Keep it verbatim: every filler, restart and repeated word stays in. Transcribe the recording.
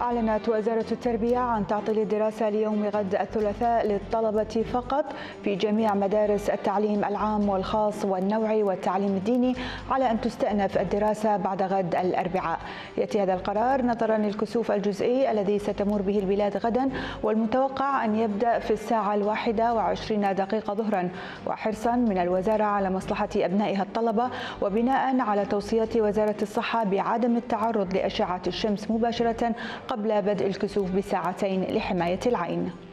أعلنت وزارة التربية عن تعطيل الدراسة ليوم غد الثلاثاء للطلبة فقط في جميع مدارس التعليم العام والخاص والنوعي والتعليم الديني، على أن تستأنف الدراسة بعد غد الأربعاء. يأتي هذا القرار نظرا للكسوف الجزئي الذي ستمر به البلاد غدا، والمتوقع أن يبدأ في الساعة الواحدة وعشرين دقيقة ظهرا، وحرصا من الوزارة على مصلحة أبنائها الطلبة، وبناء على توصيات وزارة الصحة بعدم التعرض لأشعة الشمس مباشرة قبل بدء الكسوف بساعتين لحماية العين.